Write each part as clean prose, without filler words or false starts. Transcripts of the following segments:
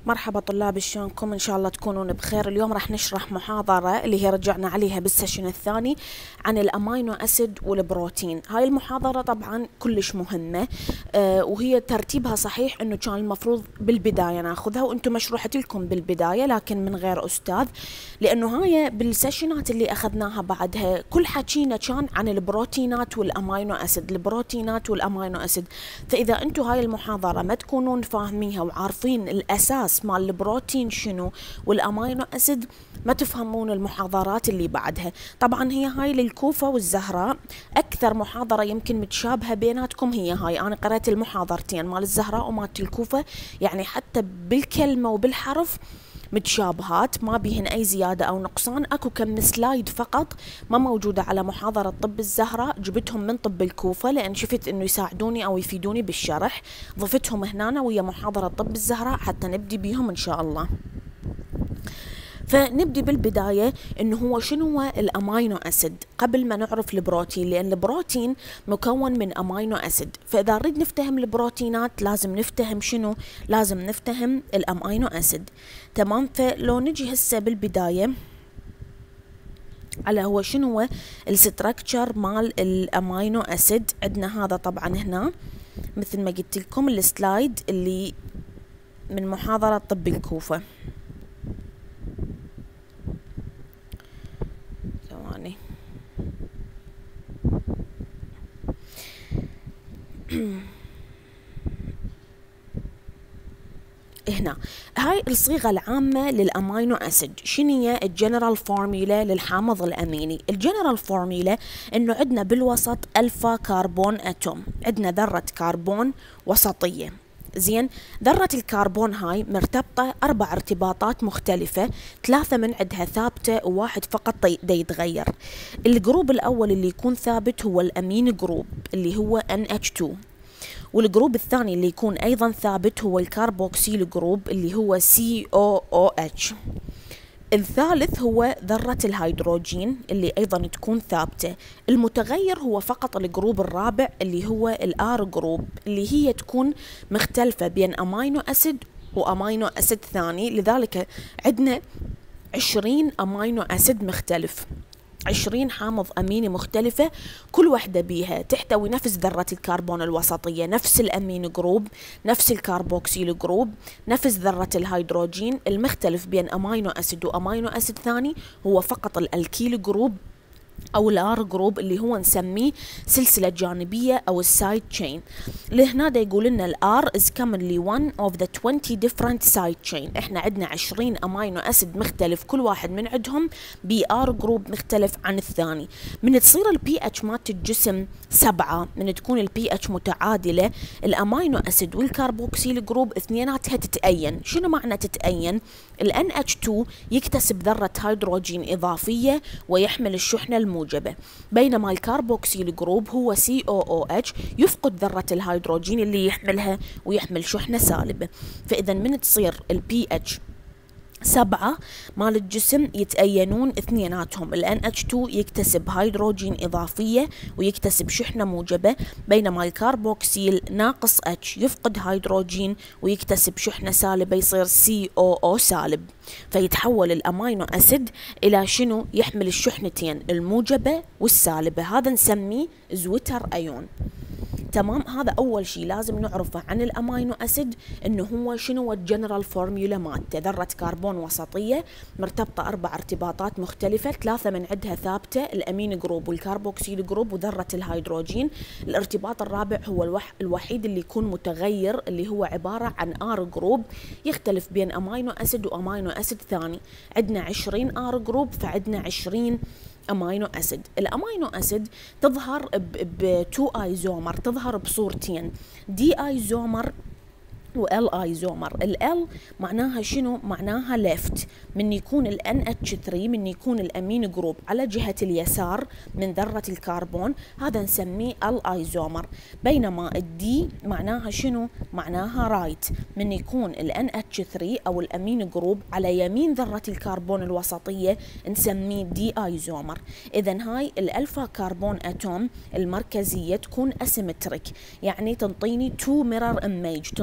مرحبا طلاب، شلونكم؟ ان شاء الله تكونون بخير. اليوم راح نشرح محاضرة اللي هي رجعنا عليها بالسيشن الثاني عن الامينو اسيد والبروتين. هاي المحاضرة طبعا كلش مهمة وهي ترتيبها صحيح انه كان المفروض بالبداية ناخذها، وانتم مشروحت لكم بالبداية لكن من غير استاذ، لانه هاي بالسيشنات اللي اخذناها بعدها كل حكينا كان عن البروتينات والامينو اسيد، البروتينات والامينو اسيد. فاذا انتم هاي المحاضرة ما تكونون فاهمينها وعارفين الاساس مال البروتين شنو والامينو اسيد، ما تفهمون المحاضرات اللي بعدها. طبعا هي هاي للكوفة والزهراء، اكثر محاضرة يمكن متشابهة بيناتكم هي هاي. انا قرأت المحاضرتين مال الزهراء ومال الكوفة، يعني حتى بالكلمة وبالحرف متشابهات، ما بيهن اي زيادة او نقصان. اكو كم سلايد فقط ما موجودة على محاضرة طب الزهراء، جبتهم من طب الكوفة لان شفت انه يساعدوني او يفيدوني بالشرح، ضفتهم هنا ويا محاضرة طب الزهراء حتى نبدي بيهم ان شاء الله. فنبدي بالبداية انه هو شنو هو الامينو اسيد قبل ما نعرف البروتين، لان البروتين مكون من امينو اسيد. فاذا نريد نفتهم البروتينات لازم نفتهم شنو؟ لازم نفتهم الامينو اسيد. تمام؟ فلو نجي هسه بالبداية على هو شنو هو الستركتشر مال الامينو اسيد. عندنا هذا طبعا هنا مثل ما قلت لكم السلايد اللي من محاضرة طب الكوفة. ثواني هنا هاي الصيغة العامة للأمينو أسيد. شنو هي الجنرال فورميلا للحامض الأميني؟ الجنرال فورميلا إنه عندنا بالوسط ألفا كربون أتوم، عندنا ذرة كربون وسطية. زين، ذرة الكربون هاي مرتبطة 4 ارتباطات مختلفة، 3 من عندها ثابتة وواحد فقط دا يتغير. الجروب الأول اللي يكون ثابت هو الأمين جروب اللي هو NH2، والجروب الثاني اللي يكون أيضا ثابت هو الكربوكسيل جروب اللي هو COOH. الثالث هو ذرة الهيدروجين اللي أيضا تكون ثابتة. المتغير هو فقط الجروب الرابع اللي هو الآر جروب، اللي هي تكون مختلفة بين أمينو أسيد وأمينو أسيد ثاني. لذلك عندنا 20 أمينو أسيد مختلف، 20 حامض أميني مختلفة، كل واحدة بيها تحتوي نفس ذرة الكربون الوسطية، نفس الأمين جروب، نفس الكربوكسيل جروب، نفس ذرة الهيدروجين. المختلف بين أمينو أسيد وأمينو أسيد ثاني هو فقط الألكيل جروب أو الآر جروب اللي هو نسميه سلسلة جانبية أو السايد تشين. لهنا دا يقول لنا الآر is commonly one of the 20 different side chain. احنا عندنا 20 أمينو أسيد مختلف، كل واحد من عندهم بي آر جروب مختلف عن الثاني. من تصير البي اتش مالت الجسم 7، من تكون البي اتش متعادلة، الأمينو أسيد والكربوكسيل جروب اثنيناتها تتأين. شنو معنى تتأين؟ ال NH2 يكتسب ذرة هيدروجين إضافية ويحمل الشحنة الموجبة، بينما الكربوكسيل جروب هو COOH يفقد ذرة الهيدروجين اللي يحملها ويحمل شحنة سالبة. فإذا من تصير البي اتش 7 مال الجسم يتأينون اثنيناتهم، ال NH2 يكتسب هيدروجين إضافية ويكتسب شحنة موجبة، بينما الكربوكسيل ناقص H يفقد هيدروجين ويكتسب شحنة سالبة، يصير COO سالب. فيتحول الأمينو أسيد إلى شنو؟ يحمل الشحنتين الموجبة والسالبة، هذا نسميه زوتر أيون. تمام؟ هذا أول شيء لازم نعرفه عن الأمينو أسيد، إنه هو شنو الجنرال فورميولا مالته. ذرة كربون وسطية مرتبطة 4 ارتباطات مختلفة، 3 من عندها ثابتة، الأمين جروب والكربوكسيل جروب وذرة الهيدروجين. الارتباط الرابع هو الوحيد اللي يكون متغير، اللي هو عبارة عن آر جروب، يختلف بين أمينو أسيد وأمينو أسيد ثاني. عندنا 20 آر جروب، فعندنا 20 امينو اسيد. الامينو اسيد تظهر بتو ايزومر، تظهر بصورتين، دي ايزومر وال ايزومر. ال معناها شنو؟ معناها ليفت، من يكون ال NH3 من يكون الامين جروب على جهة اليسار من ذرة الكربون، هذا نسميه ال ايزومر. بينما الدي معناها شنو؟ معناها رايت، من يكون ال NH3 او الامين جروب على يمين ذرة الكربون الوسطية نسميه دي ايزومر. اذا هاي الالفا كربون اتوم المركزية تكون اسيمتريك، يعني تنطيني تو ميرور ايميج، تنطيني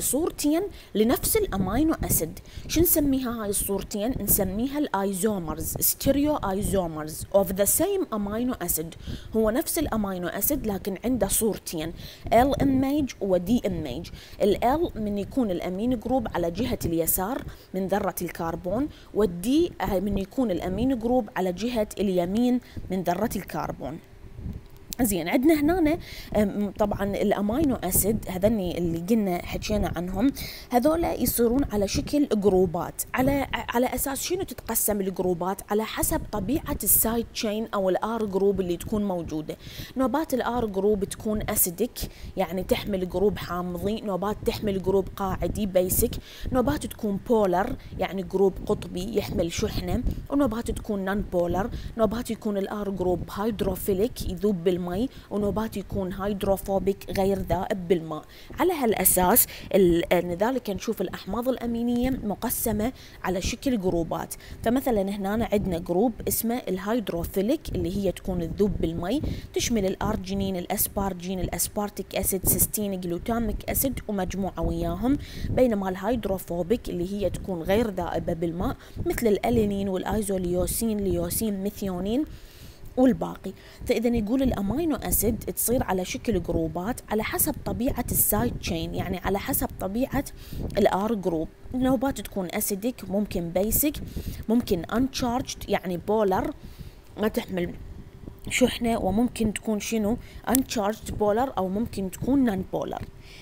صورتين لنفس الامينو اسيد. شو نسميها هاي الصورتين؟ نسميها الايزومرز، ستيريو ايزومرز اوف ذا سيم امينو اسيد. هو نفس الامينو اسيد لكن عنده صورتين، ال اميج ودي اميج. ال من يكون الامين جروب على جهة اليسار من ذرة الكربون، والدي من يكون الامين جروب على جهة اليمين من ذرة الكربون. زين، عندنا هنا طبعا الامينو اسيد هذني اللي قلنا حكينا عنهم، هذولا يصيرون على شكل جروبات. على اساس شنو تتقسم الجروبات؟ على حسب طبيعه السايد تشين او الار جروب اللي تكون موجوده. نوبات الار جروب تكون اسيدك يعني تحمل جروب حامضي، نوبات تحمل جروب قاعدي بيسك، نوبات تكون بولر يعني جروب قطبي يحمل شحنه، ونوبات تكون نون بولر، نوبات يكون الار جروب هيدروفيليك يذوب بالماء، ونوبات يكون هيدروفوبيك غير ذائب بالماء. على هالأساس لذلك نشوف الأحماض الأمينية مقسمة على شكل جروبات. فمثلا هنا عندنا جروب اسمه الهيدروفيليك اللي هي تكون تذوب بالماء، تشمل الأرجينين، الأسبارجين، الأسبارتيك أسيد، سيستين، جلوتاميك أسيد ومجموعة وياهم. بينما الهيدروفوبيك اللي هي تكون غير ذائبة بالماء مثل الألينين والأيزوليوسين، ليوسين، ميثيونين والباقي. فإذا يقول الأمينو أسيد تصير على شكل جروبات على حسب طبيعة السايد تشين، يعني على حسب طبيعة الآر جروب. نوبات تكون أسيدك، ممكن بيسك، ممكن أنشارجد يعني بولر ما تحمل شحنة، وممكن تكون شنو أنشارجد بولر، أو ممكن تكون نون بولر.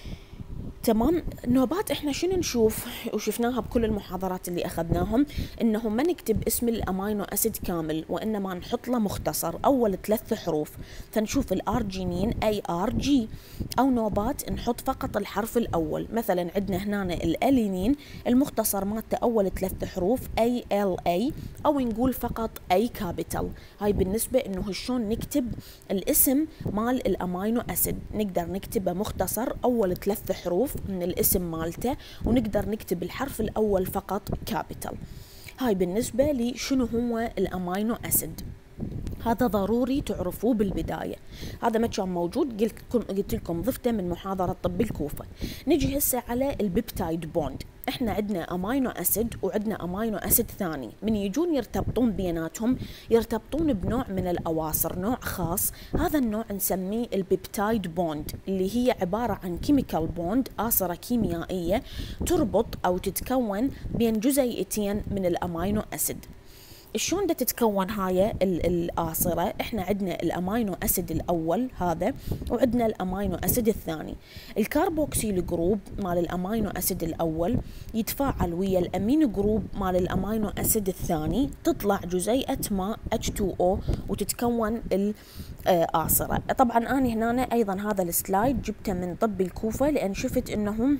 تمام. نوبات احنا شنو نشوف وشفناها بكل المحاضرات اللي اخذناهم، انه ما نكتب اسم الامينو اسيد كامل، وانما نحط له مختصر اول 3 حروف. فنشوف الارجينين اي ار جي، او نوبات نحط فقط الحرف الاول. مثلا عندنا هنا الالينين المختصر مالته اول 3 حروف اي ال اي، او نقول فقط اي كابيتال. هاي بالنسبه انه شلون نكتب الاسم مال الامينو اسيد، نقدر نكتبه مختصر اول 3 حروف من الاسم مالته، ونقدر نكتب الحرف الأول فقط كابيتال. هاي بالنسبة لي شنو هو الأمينو أسيد. هذا ضروري تعرفوه بالبداية، هذا ما كان موجود قلت لكم ضفته من محاضرة طب الكوفة. نجي هسه على البيبتايد بوند. احنا عندنا امينو اسيد وعندنا امينو اسيد ثاني، من يجون يرتبطون بيناتهم يرتبطون بنوع من الاواصر، نوع خاص. هذا النوع نسميه البيبتايد بوند، اللي هي عبارة عن كيميكال بوند، آصرة كيميائية تربط او تتكون بين جزيئتين من الامينو اسيد. شلون دا تتكون هاي الآصرة؟ احنا عندنا الامينو اسيد الاول هذا، وعندنا الامينو اسيد الثاني. الكربوكسيل جروب مال الامينو اسيد الاول يتفاعل ويا الامين جروب مال الامينو اسيد الثاني، تطلع جزيئة ماء H2O وتتكون الآصرة. طبعا انا هنا ايضا هذا السلايد جبته من طب الكوفة، لان شفت انهم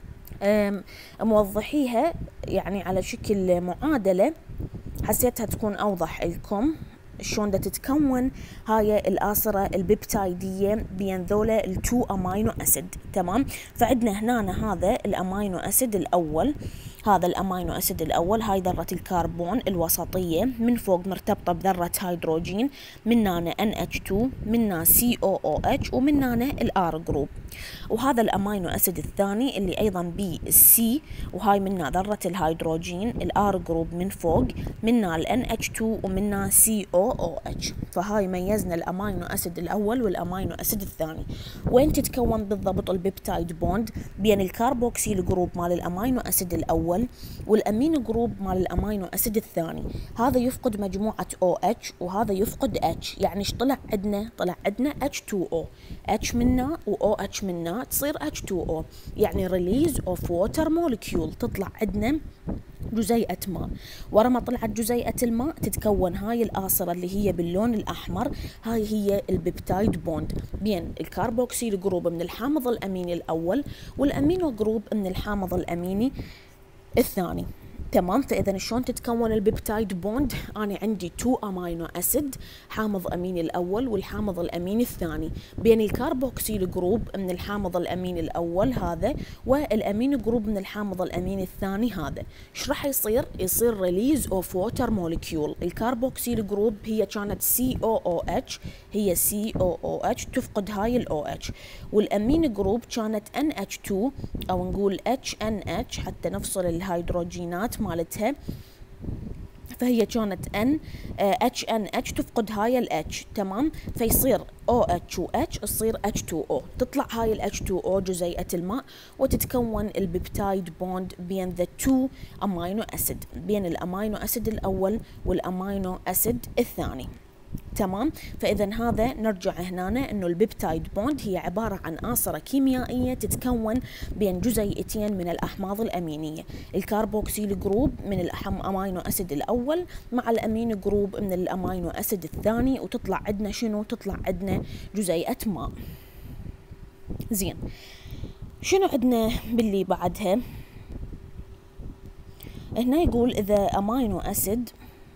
موضحيها يعني على شكل معادلة، حسيتها تكون أوضح لكم شلون دا تتكون هاي الآصرة البيبتايدية بين ذولا التو أمينو أسيد. تمام. فعندنا هنا هذا الأمينو أسيد الأول، هذا الأمينو أسيد الأول، هاي ذرة الكربون الوسطية، من فوق مرتبطة بذرة هيدروجين، مننا NH2، منا COOH، ومننا الآر جروب. وهذا الأمينو أسيد الثاني اللي أيضا بي السي، وهاي منا ذرة الهيدروجين، الآر جروب من فوق، منا NH2 ومنا COOH. فهاي ميزنا الأمينو أسيد الأول والأمينو أسيد الثاني. وين تتكون بالضبط البيبتايد بوند؟ بين الكربوكسيل جروب مال الأمينو أسيد الأول والأمين جروب مال الأمينو أسيد الثاني. هذا يفقد مجموعة OH وهذا يفقد H، يعني ايش طلع عندنا؟ طلع عندنا H2O، H منا و OH منا تصير H2O، يعني release of water molecule، تطلع عندنا جزيئة ماء. ورا ما طلعت جزيئة الماء تتكون هاي الآصرة اللي هي باللون الأحمر، هاي هي البيبتايد بوند بين الكربوكسيل جروب من الحامض الأميني الأول والأمينو جروب من الحامض الأميني الثاني. تمام. فإذا شلون تتكون البيبتايد بوند؟ أنا عندي 2 أمينو أسيد، حامض أميني الأول والحامض الأميني الثاني، بين الكربوكسيل جروب من الحامض الأميني الأول هذا والأمين جروب من الحامض الأميني الثاني هذا. إيش راح يصير؟ يصير ريليز أوف ووتر موليكيول. الكربوكسيل جروب هي كانت COOH، هي COOH تفقد هاي ال OH، والأمين جروب كانت NH2 أو نقول HNH حتى نفصل الهيدروجينات مالتها، فهي كانت HNH تفقد هاي ال H. تمام. فيصير OH و H تصير H2O، تطلع هاي ال H2O جزيئة الماء وتتكون البيبتايد بوند بين the two أمينو أسيد، بين الأمينو أسيد الأول والأمينو أسيد الثاني. تمام. فإذا هذا نرجع هنا إنه البيبتايد بوند هي عبارة عن آصرة كيميائية تتكون بين جزيئتين من الأحماض الأمينية، الكربوكسيل جروب من الأمينو أسيد الأول مع الأمين جروب من الأمينو أسيد الثاني، وتطلع عندنا شنو؟ تطلع عندنا جزيئة ماء. زين، شنو عندنا باللي بعدها؟ هنا يقول إذا أمينو أسيد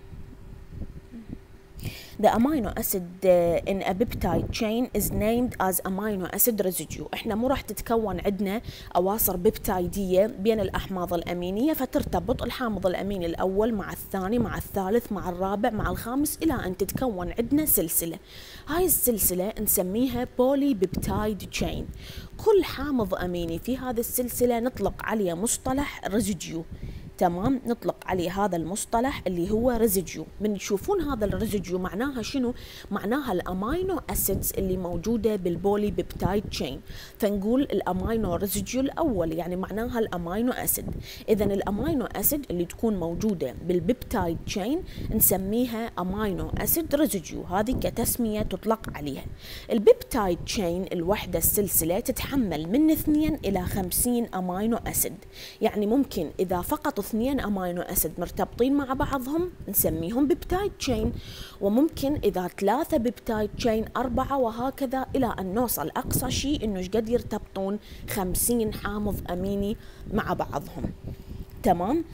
the amino acid in a peptide chain is named as amino acid residue. احنا مو راح تتكون عندنا اواصر بيبتايديه بين الاحماض الامينيه فترتبط الحامض الاميني الاول مع الثاني مع الثالث مع الرابع مع الخامس الى ان تتكون عندنا سلسله. هاي السلسله نسميها بولي بيبتايد تشين. كل حامض اميني في هذه السلسله نطلق عليه مصطلح ريزيديو. تمام. نطلق عليه هذا المصطلح اللي هو ريزيديو. من تشوفون هذا الريزيديو معناها شنو؟ معناها الامينو اسيدز اللي موجوده بالبولي بيبتايد تشين، فنقول الامينو ريزيديو الاول يعني معناها الامينو اسيد. اذا الامينو اسيد اللي تكون موجوده بالبيبتايد تشين نسميها امينو اسيد ريزيديو، هذه كتسميه تطلق عليها. البيبتايد تشين الوحده السلسله تتحمل من 2 إلى 50 امينو اسيد، يعني ممكن اذا فقط 2 امينو اسيد مرتبطين مع بعضهم نسميهم بيبتايد تشين، وممكن اذا 3 بيبتايد تشين 4 وهكذا الى ان نوصل اقصى شيء انه ايش قد يرتبطون 50 حامض اميني مع بعضهم. تمام.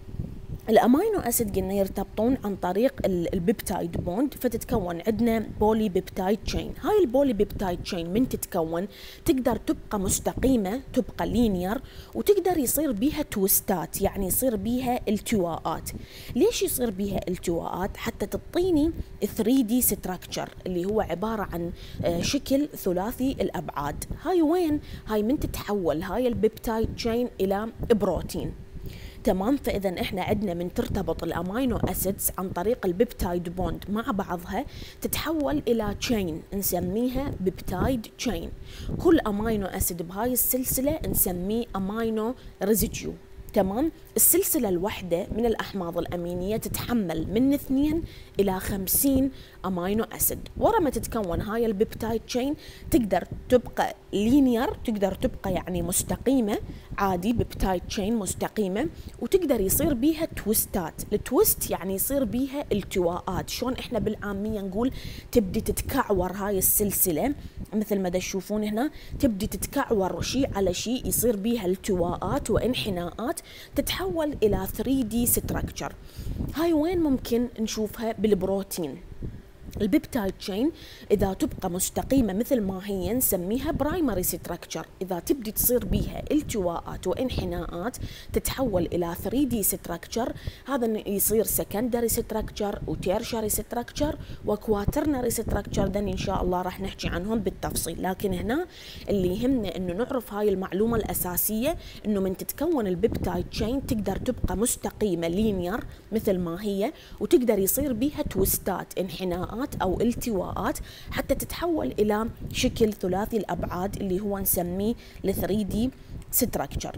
الامينو اسيد قلنا يرتبطون عن طريق البيبتايد بوند فتتكون عندنا بولي بيبتايد تشين. هاي البولي بيبتايد تشين من تتكون تقدر تبقى مستقيمه، تبقى لينير، وتقدر يصير بيها تويستات يعني يصير بيها التواءات. ليش يصير بيها التواءات؟ حتى تعطيني 3D ستراكشر اللي هو عباره عن شكل ثلاثي الابعاد. هاي وين؟ هاي من تتحول هاي البيبتايد تشين الى بروتين. تمام. فإذا إحنا عندنا من ترتبط الأمينو أسيدز عن طريق البيبتايد بوند مع بعضها تتحول إلى تشين نسميها بيبتايد تشين. كل أمينو أسيد بهاي السلسلة نسميه أمينو ريزيديو. تمام. السلسلة الواحدة من الأحماض الأمينية تتحمل من 2 إلى 50 أمينو أسيد. ورا ما تتكون هاي البيبتايد تشين تقدر تبقى لينير، تقدر تبقى يعني مستقيمة عادي، بيبتايد تشين مستقيمة، وتقدر يصير بيها تويستات. التويست يعني يصير بيها التواءات. شلون احنا بالعامية نقول تبدي تتكعور هاي السلسلة مثل ما تشوفون هنا، تبدي تتكعور شيء على شيء يصير بيها التواءات وانحناءات تتحول إلى 3D ستراكشر. هاي وين ممكن نشوفها؟ بالبروتين. البيبتايد تشين إذا تبقى مستقيمة مثل ما هي نسميها برايمري ستراكشر، إذا تبدي تصير بيها التواءات وانحناءات تتحول إلى 3D ستراكشر، هذا يصير سكندري ستراكشر وتيرشري ستراكشر وكواترنري ستراكشر. ده إن شاء الله راح نحكي عنهم بالتفصيل، لكن هنا اللي يهمنا إنه نعرف هاي المعلومة الأساسية، إنه من تتكون البيبتايد تشين تقدر تبقى مستقيمة لينير مثل ما هي، وتقدر يصير بيها تويستات انحناءات أو التواءات حتى تتحول إلى شكل ثلاثي الأبعاد اللي هو نسميه ال 3D structure.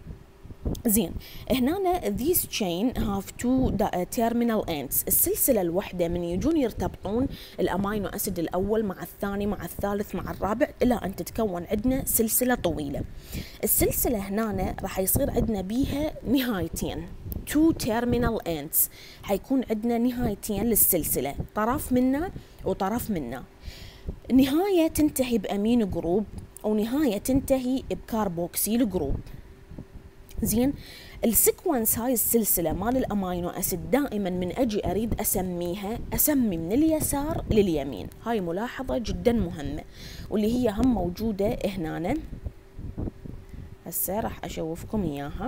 زين، هنا these chain have two terminal ends. السلسلة الواحدة من يجون يرتبطون الأمينو أسيد الأول مع الثاني مع الثالث مع الرابع إلى أن تتكون عندنا سلسلة طويلة. السلسلة هنا راح يصير عندنا بيها نهايتين، two terminal ends، حيكون عندنا نهايتين للسلسلة، طرف منا وطرف منا. نهاية تنتهي بأمين جروب ونهاية تنتهي بكاربوكسيل جروب. زين، السيكونس هاي السلسلة مال الأمينو أسيد دائما من أجي أريد أسميها أسمي من اليسار لليمين. هاي ملاحظة جدا مهمة واللي هي هم موجودة هنا، هسه راح أشوفكم إياها،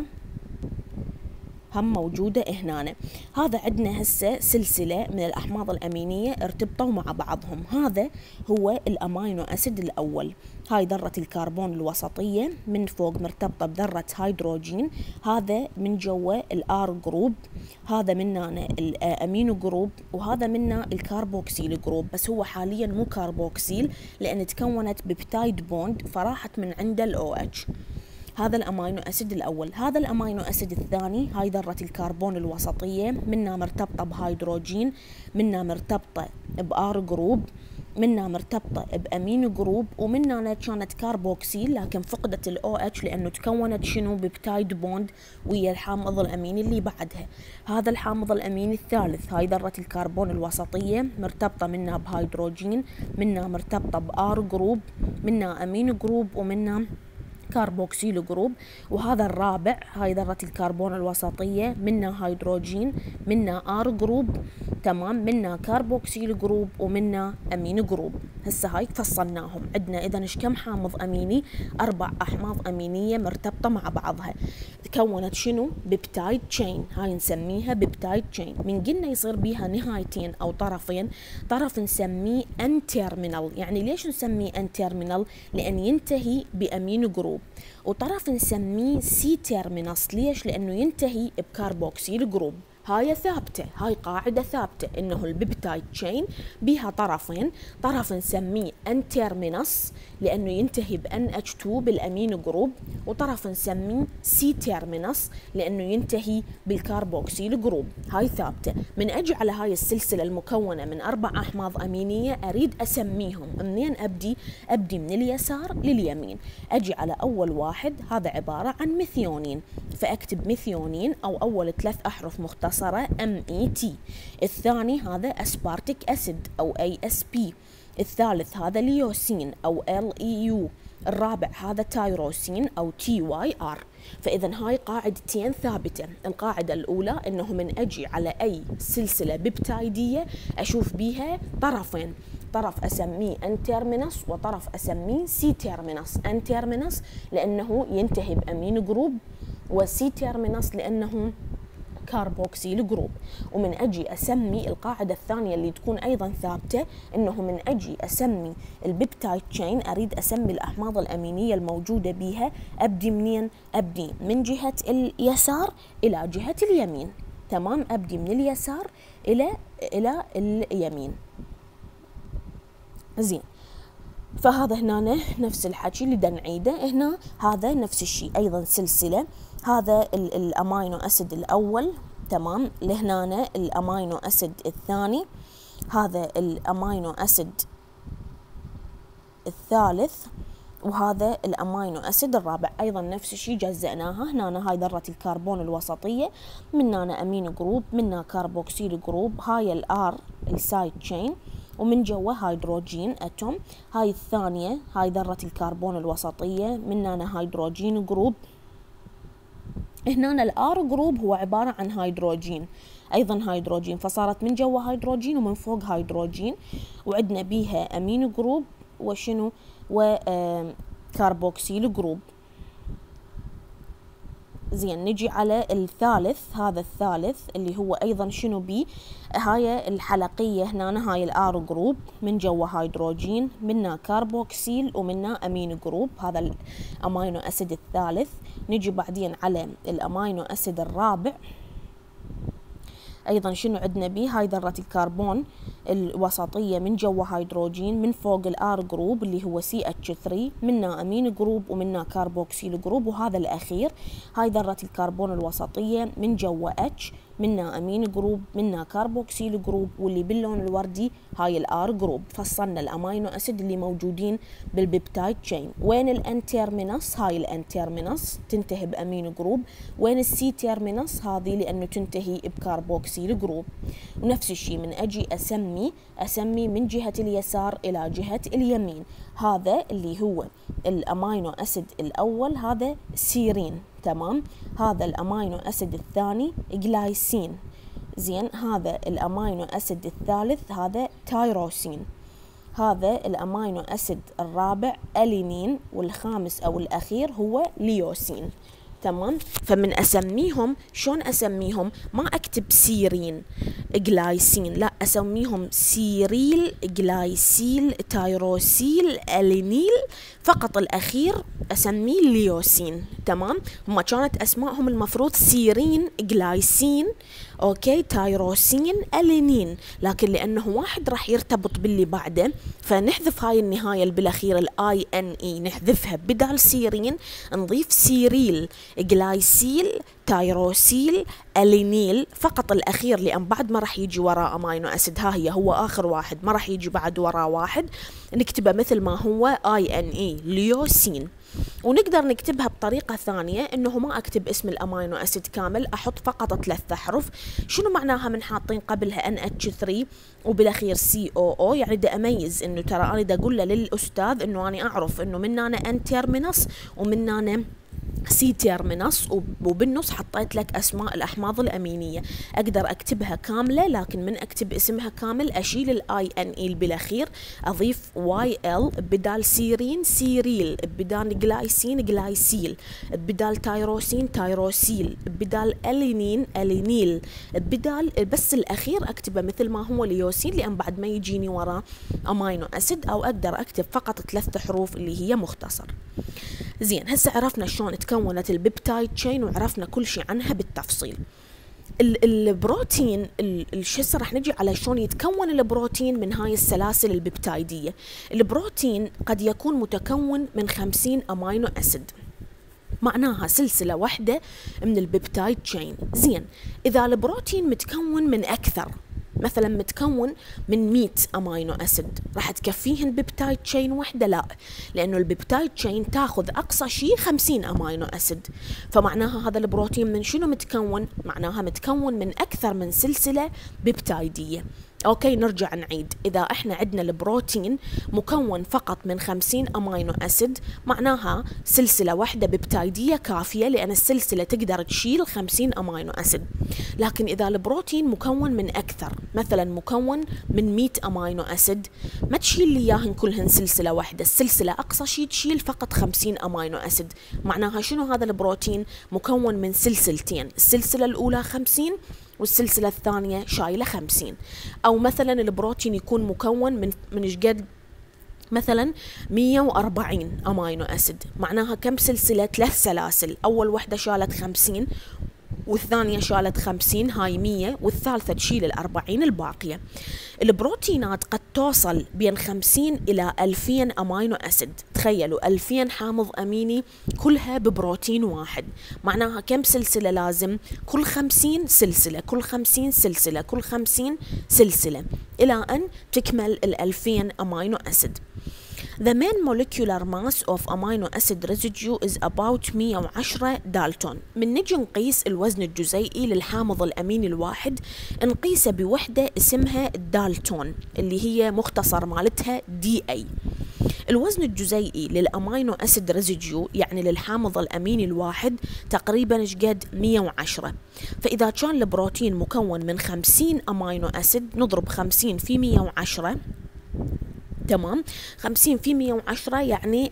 هم موجودة هنا. هذا عندنا هسه سلسلة من الأحماض الأمينية ارتبطوا مع بعضهم. هذا هو الأمينو أسيد الأول. هاي ذرة الكربون الوسطية من فوق مرتبطة بذرة هيدروجين، هذا من جوا الآر جروب، هذا منا الأمينو جروب، وهذا منا الكاربوكسيل جروب، بس هو حاليا مو كاربوكسيل لأن تكونت ببتايد بوند فراحت من عنده الأو اتش. هذا الأمينو أسيد الأول. هذا الأمينو أسيد الثاني، هاي ذرة الكربون الوسطية منها مرتبطة بهيدروجين، منها مرتبطة بآر جروب، منها مرتبطة بأمينو جروب، ومنها كانت كاربوكسيل لكن فقدت الأو اتش لأنه تكونت شنو ببتايد بوند ويا الحامض الأميني اللي بعدها. هذا الحامض الأميني الثالث، هاي ذرة الكربون الوسطية مرتبطة منها بهيدروجين، منها مرتبطة بآر جروب، منها أمينو جروب، ومنها كاربوكسيل جروب. وهذا الرابع، هاي ذرة الكربون الوسطية منها هيدروجين، منها آر جروب، تمام، منها كاربوكسيل جروب، ومنها أمينو جروب. هسه هاي فصلناهم. عندنا إذا إيش كم حامض أميني؟ 4 أحماض أمينية مرتبطة مع بعضها، تكونت شنو؟ بيبتايد تشين. هاي نسميها بيبتايد تشين. من قلنا يصير بيها نهايتين أو طرفين، طرف نسميه ان تيرمينال. يعني ليش نسميه ان تيرمينال؟ لأن ينتهي بأمينو جروب. وطرف نسميه سي تيرمينس. ليش؟ لأنه ينتهي بكاربوكسيل جروب. هاي ثابتة، هاي قاعدة ثابتة إنه البيبتايد تشين بيها طرفين، طرف نسميه ان تيرمينس لأنه ينتهي بان اتش 2 بالأمينو جروب، وطرف نسميه سي تيرمينس لأنه ينتهي بالكاربوكسيل جروب. هاي ثابتة. من أجي على هاي السلسلة المكونة من 4 أحماض أمينية أريد أسميهم. منين أبدي؟ أبدي من اليسار لليمين. أجي على أول واحد، هذا عبارة عن ميثيونين، فأكتب ميثيونين أو أول 3 أحرف مختصرة MET. الثاني هذا أسبارتيك أسيد أو ASP. الثالث هذا ليوسين أو LEU. الرابع هذا تايروسين أو TYR. فإذا هاي قاعدتين ثابتة. القاعدة الأولى إنه من أجي على أي سلسلة بيبتايدية أشوف بيها طرفين، طرف أسميه ان تيرمينس وطرف أسميه سي تيرمينس. ان تيرمينس لأنه ينتهي بأمينو جروب، وسي تيرمينس لأنه كاربوكسيل جروب. ومن أجي أسمي القاعدة الثانية اللي تكون أيضا ثابتة، إنه من أجي أسمي البيبتايد تشين أريد أسمي الأحماض الأمينية الموجودة بيها، أبدي منين؟ أبدي من جهة اليسار إلى جهة اليمين. تمام، أبدي من اليسار إلى اليمين. زين، فهذا هنا نفس الحكي اللي دا نعيده هنا. هذا نفس الشيء أيضا سلسلة. هذا الأمينو أسيد الأول، تمام، لهنا الأمينو أسيد الثاني، هذا الأمينو أسيد الثالث، وهذا الأمينو أسيد الرابع. أيضا نفس الشيء جزأناها. هنا هاي ذرة الكربون الوسطية، مننا أمينو جروب، مننا كاربوكسيل جروب، هاي الآر السايد تشين، ومن جوا هيدروجين أتوم. هاي الثانية، هاي ذرة الكربون الوسطية، مننا هيدروجين جروب. هنا الآر جروب هو عبارة عن هيدروجين، أيضا هيدروجين، فصارت من جوا هيدروجين ومن فوق هيدروجين، وعندنا بيها أمينو جروب وشنو وكاربوكسيل جروب. زين، نجي على الثالث. هذا الثالث اللي هو أيضا شنو بي؟ هاي الحلقية هنا، هاي الآر جروب، من جوا هيدروجين، منا كاربوكسيل، ومنا أمينو جروب. هذا الأمينو أسيد الثالث. نجي بعدين على الأمينو أسيد الرابع. أيضا شنو عندنا بيه؟ هاي ذرة الكربون الوسطية، من جوا هيدروجين، من فوق الآر جروب اللي هو CH3، منا أمينو جروب ومنا كاربوكسيل جروب. وهذا الأخير، هاي ذرة الكربون الوسطية، من جوا H، منا أمينو جروب، منا كاربوكسيل جروب، واللي باللون الوردي هاي الآر جروب. فصلنا الأمينو أسيد اللي موجودين بالبيبتايد تشين. وين الان تيرمينس؟ هاي الان تيرمينس تنتهي بأمينو جروب. وين السي تيرمينس؟ هذه لأنه تنتهي بكاربوكسيل جروب. ونفس الشيء من أجي أسمي من جهة اليسار إلى جهة اليمين. هذا اللي هو الأمينو أسيد الأول، هذا سيرين، تمام. هذا الأمينو أسيد الثاني جلايسين. زين، هذا الأمينو أسيد الثالث هذا تايروسين. هذا الأمينو أسيد الرابع ألينين، والخامس أو الأخير هو ليوسين. تمام. فمن أسميهم شلون أسميهم؟ ما أكتب سيرين جلايسين، لا، أسميهم سيريل جلايسيل تايروسيل ألينيل، فقط الأخير أسميه ليوسين. تمام. هما كانت أسمائهم المفروض سيرين جلايسين، أوكي، تايروسين ألينين، لكن لأنه واحد راح يرتبط باللي بعده فنحذف هاي النهاية اللي بالأخير الآي إن إي، نحذفها، بدال سيرين نضيف سيريل جلايسيل تايروسيل ألينيل، فقط الأخير، لأن بعد ما راح يجي وراء أمينو أسيد، ها هي هو آخر واحد، ما راح يجي بعد وراء واحد، نكتبه مثل ما هو آي إن إي ليوسين. ونقدر نكتبها بطريقة ثانية، انه ما اكتب اسم الامينو اسيد كامل، احط فقط 3 احرف. شنو معناها من حاطين قبلها NH3 وبالاخير COO؟ يعني دا اميز انه ترى انا دا اقول له للاستاذ انه انا اعرف انه من انا N تيرمينس ومن انا سي تيرمينس، وبالنص حطيت لك اسماء الاحماض الامينيه. اقدر اكتبها كامله، لكن من اكتب اسمها كامل اشيل الاي ان اي بالأخير، اضيف واي ال بدال سيرين سيريل، بدال جلايسين جلايسيل، بدال تايروسين تايروسيل، بدال الينين الينيل، بدال بس الاخير اكتبه مثل ما هو ليوسين، لان بعد ما يجيني وراه امينو اسيد، او اقدر اكتب فقط 3 حروف اللي هي مختصر. زين، هسه عرفنا شلون تكونت البيبتايد تشين وعرفنا كل شيء عنها بالتفصيل. البروتين الشسر راح نجي على شلون يتكون البروتين من هاي السلاسل البيبتايدية. البروتين قد يكون متكون من 50 أمينو أسيد، معناها سلسلة واحدة من البيبتايد تشين. زين، إذا البروتين متكون من أكثر، مثلا متكون من 100 امينو اسيد، راح تكفيهن بيبتايد تشين واحده؟ لا، لانه البيبتايد تشين تاخذ اقصى شيء 50 امينو اسيد. فمعناها هذا البروتين من شنو متكون؟ معناها متكون من اكثر من سلسله بيبتايديه. اوكي، نرجع نعيد. اذا احنا عندنا البروتين مكون فقط من 50 امينو اسيد، معناها سلسله واحده بيبتايديه كافيه، لان السلسله تقدر تشيل 50 امينو اسيد. لكن اذا البروتين مكون من اكثر، مثلا مكون من 100 امينو اسيد، ما تشيل لي اياهن كلهن سلسله واحده، السلسله اقصى شيء تشيل فقط 50 امينو اسيد. معناها شنو؟ هذا البروتين مكون من سلسلتين، السلسله الاولى 50 والسلسلة الثانية شايلة 50. أو مثلا البروتين يكون مكون من إيش قد؟ مثلا 140 أمينو أسيد، معناها كم سلسلة؟ 3 سلاسل، أول واحدة شالت 50 والثانية شالت 50، هاي 100، والثالثة تشيل 40 الباقية. البروتينات قد توصل بين 50 إلى 2000 أمينو أسيد. تخيلوا 2000 حامض أميني كلها ببروتين واحد، معناها كم سلسلة لازم؟ كل 50 سلسلة، كل 50 سلسلة، كل 50 سلسلة، إلى أن تكمل 2000 أمينو أسيد. The main molecular mass of amino acid residue is about 110 دالتون. من نجي نقيس الوزن الجزيئي للحامض الأميني الواحد، نقيسه بوحدة اسمها الدالتون، اللي هي مختصر مالتها DA. الوزن الجزيئي للأمينو أسيد ريزيديو، يعني للحامض الأميني الواحد، تقريبا ايش قد؟ 110. فإذا كان البروتين مكون من 50 أمينو أسيد، نضرب 50 في 110، تمام، 50 في 110 يعني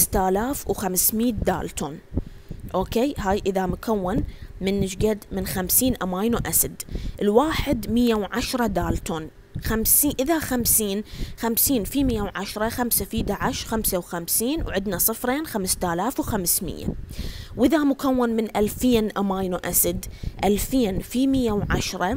5500 دالتون. اوكي، هاي اذا مكون من ايش قد؟ من 50 امينو اسيد، الواحد 110 دالتون. 50 اذا 50 في 110، 5 في 11 55، وعندنا صفرين 5500. واذا مكون من 2000 امينو اسيد، 2000 في 110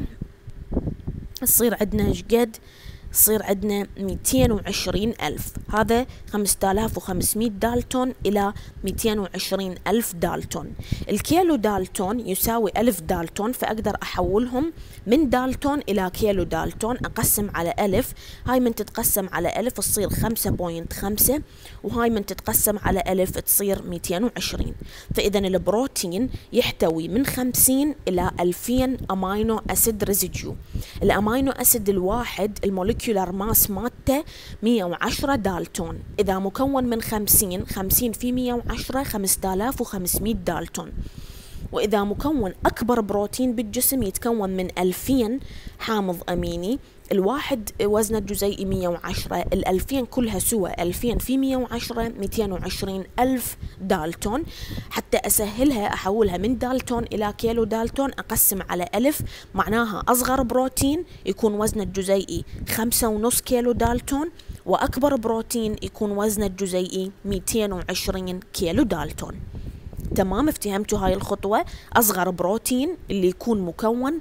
تصير عندنا ايش قد؟ يصير عندنا 220,000. هذا 5500 دالتون إلى 220,000 دالتون. الكيلو دالتون يساوي 1000 دالتون، فأقدر أحولهم من دالتون إلى كيلو دالتون، أقسم على 1000، هاي من تتقسم على 1000 تصير 5.5، وهاي من تتقسم على 1000 تصير 220. فإذا البروتين يحتوي من 50 إلى 2000 أمينو أسيد ريزيديو. الأمينو أسيد الواحد الموليكيولار ماس مالته 110 دالتون. إذا مكون من 50 في 110 5500 دالتون. وإذا مكون أكبر بروتين بالجسم يتكون من 2000 حامض أميني، الواحد وزنه الجزيئي 110، ال2000 كلها سوا 2000 في 110 220 ألف دالتون. حتى أسهلها أحولها من دالتون إلى كيلو دالتون أقسم على 1000، معناها أصغر بروتين يكون وزنه الجزيئي 5.5 كيلو دالتون، وأكبر بروتين يكون وزنه الجزيئي 220 كيلو دالتون. تمام، افتهمتوا هاي الخطوة؟ أصغر بروتين اللي يكون مكون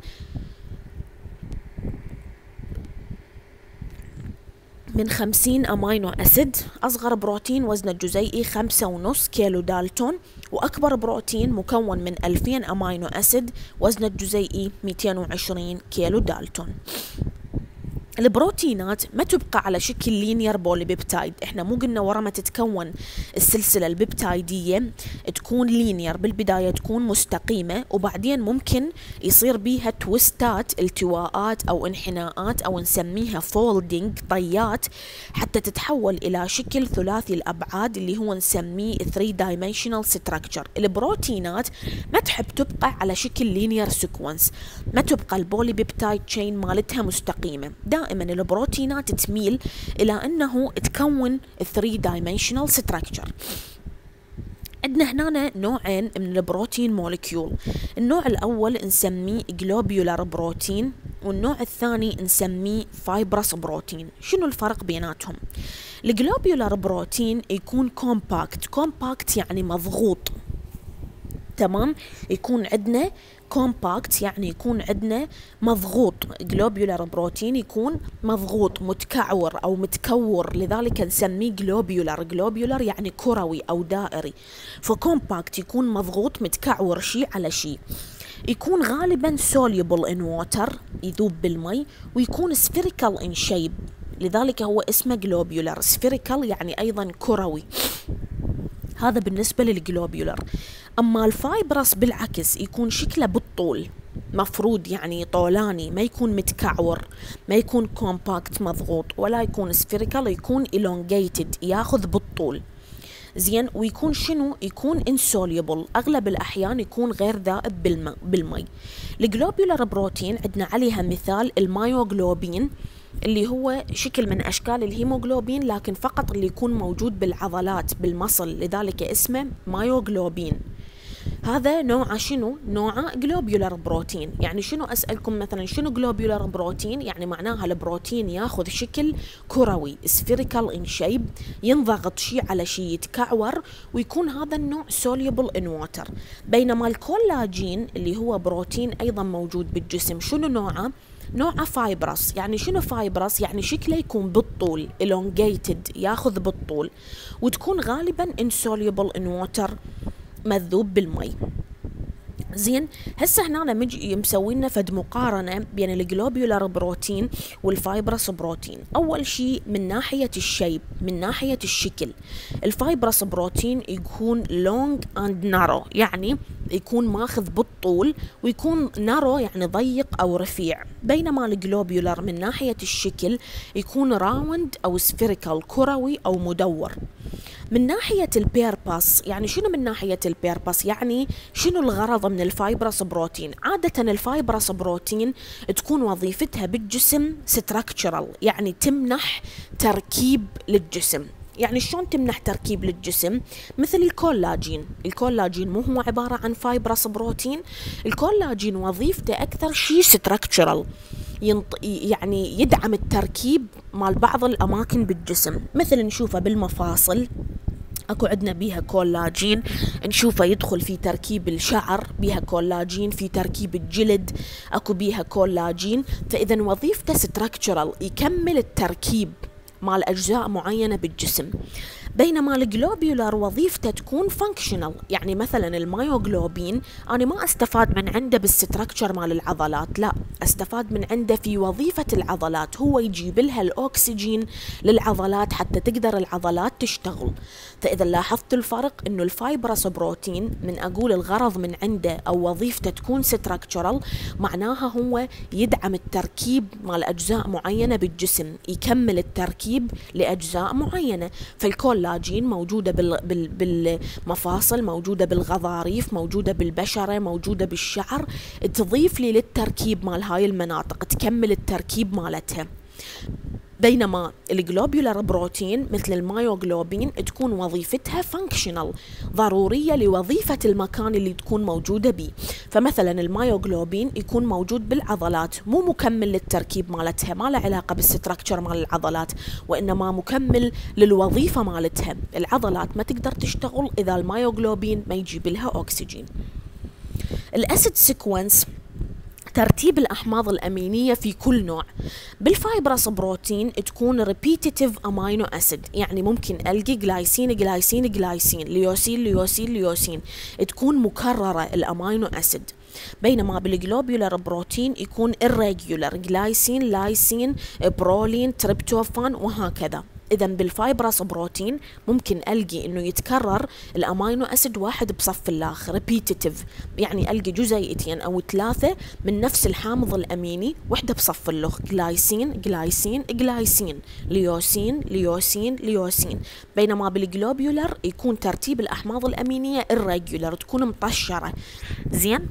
من 50 أمينو أسيد، أصغر بروتين وزنه الجزيئي 5.5 كيلو دالتون، وأكبر بروتين مكون من 2000 أمينو أسيد وزنه الجزيئي 220 كيلو دالتون. البروتينات ما تبقى على شكل لينير بوليبيبتايد، احنا مو قلنا ورا ما تتكون السلسلة البيبتايدية تكون لينير، بالبداية تكون مستقيمة وبعدين ممكن يصير بيها تويستات، التواءات او انحناءات او نسميها فولدينج، طيات، حتى تتحول الى شكل ثلاثي الابعاد اللي هو نسميه 3 dimensional structure. البروتينات ما تحب تبقى على شكل لينير سيكونس، ما تبقى البوليبيبتايد تشين مالتها مستقيمة، دائما البروتينات تميل إلى أنه تكون 3 dimensional structure. عندنا هنا نوعين من البروتين مولكيول، النوع الأول نسميه globular بروتين، والنوع الثاني نسميه fibrous بروتين. شنو الفرق بيناتهم؟ الجلوبيولار بروتين يكون كومباكت يعني مضغوط، تمام، يكون عندنا كومباكت يعني يكون عندنا مضغوط، جلوبيولار بروتين يكون مضغوط متكعور أو متكور، لذلك نسميه جلوبيولار يعني كروي أو دائري، فكومباكت يكون مضغوط متكعور شيء على شيء. يكون غالبا soluble in water يذوب بالمي، ويكون spherical in shape، لذلك هو اسمه جلوبيولار. spherical يعني أيضا كروي، هذا بالنسبة للجلوبيولار. أما الفايبرس بالعكس يكون شكله بالطول، مفرود يعني طولاني، ما يكون متكعور، ما يكون كومباكت مضغوط، ولا يكون سفيريكال، يكون elongated ياخذ بالطول. زين، ويكون شنو؟ يكون insoluble، أغلب الأحيان يكون غير ذائب بالمي. الجلوبيولار بروتين عندنا عليها مثال المايوغلوبين، اللي هو شكل من أشكال الهيموغلوبين لكن فقط اللي يكون موجود بالعضلات بالمصل، لذلك اسمه مايوغلوبين. هذا نوعه شنو؟ نوعه جلوبيولار بروتين. يعني شنو أسألكم مثلا شنو جلوبيولار بروتين؟ يعني معناها البروتين ياخذ شكل كروي spherical in shape، ينضغط شيء على شيء يتكعور، ويكون هذا النوع soluble in water. بينما الكولاجين اللي هو بروتين أيضا موجود بالجسم، شنو نوعه؟ نوعه فايبرس. يعني شنو فايبرس؟ يعني شكله يكون بالطول elongated ياخذ بالطول، وتكون غالبا insoluble in water مذوب بالمي. زين، هسه هنا مجي مسوينا فد مقارنة بين الجلوبيولار بروتين والفايبرس بروتين. أول شيء من ناحية الشيب، من ناحية الشكل، الفايبرس بروتين يكون long and narrow، يعني يكون ماخذ بالطول، ويكون narrow يعني ضيق أو رفيع. بينما الجلوبيولار من ناحية الشكل يكون راوند أو سفيريكال، كروي أو مدور. من ناحية البيرباس، يعني شنو من ناحية البيرباس؟ يعني شنو الغرض من الفايبرس بروتين؟ عادة الفايبرس بروتين تكون وظيفتها بالجسم structural، يعني تمنح تركيب للجسم. يعني شلون تمنح تركيب للجسم؟ مثل الكولاجين مو هو عبارة عن فايبرس بروتين؟ الكولاجين وظيفته أكثر شيء structural، يعني يدعم التركيب مال بعض الأماكن بالجسم، مثل نشوفه بالمفاصل، اكو عندنا بيها كولاجين، نشوفه يدخل في تركيب الشعر، بيها كولاجين في تركيب الجلد، اكو بيها كولاجين. فاذا وظيفته ستراكشرال، يكمل التركيب مال اجزاء معينه بالجسم. بينما الجلوبيولار وظيفته تكون فانكشنال، يعني مثلا المايوغلوبين انا ما استفاد من عنده بالستراكشر مال العضلات، لا، استفاد من عنده في وظيفة العضلات، هو يجيب لها الأكسجين للعضلات حتى تقدر العضلات تشتغل. فإذا لاحظت الفرق إنه الفايبرس بروتين من أقول الغرض من عنده أو وظيفته تكون ستراكشرال، معناها هو يدعم التركيب مال أجزاء معينة بالجسم، يكمل التركيب لأجزاء معينة. فالكولاجين موجودة بالمفاصل، موجودة بالغضاريف، موجودة بالبشرة، موجودة بالشعر، تضيف لي للتركيب مال هاي المناطق، تكمل التركيب مالتها. بينما الجلوبيولار بروتين مثل المايوغلوبين تكون وظيفتها فانكشنال، ضرورية لوظيفة المكان اللي تكون موجودة بيه. فمثلا المايوغلوبين يكون موجود بالعضلات، مو مكمل للتركيب مالتها، ما له علاقة بالستراكشر مال العضلات، وإنما مكمل للوظيفة مالتها. العضلات ما تقدر تشتغل إذا المايوغلوبين ما يجيب لها أكسجين. الأسيد سيكونس ترتيب الأحماض الأمينية في كل نوع. بالفايبرس بروتين تكون ريبيتيتيف أمينو أسيد، يعني ممكن ألقي جلايسين جلايسين جلايسين، ليوسين ليوسين ليوسين، تكون مكررة الأمينو أسيد. بينما بالجلوبيولار بروتين يكون irregular، جلايسين لايسين برولين تريبتوفان وهكذا. إذا بالفايبرس بروتين ممكن ألقي إنه يتكرر الأمينو أسيد واحد بصف الآخر، ريبيتيتيف، يعني ألقي جزيئتين أو 3 من نفس الحامض الأميني، وحدة بصف الأخ، جلايسين جلايسين جلايسين، ليوسين ليوسين ليوسين. بينما بالجلوبيولر يكون ترتيب الأحماض الأمينية irregular، تكون مطشرة. زين.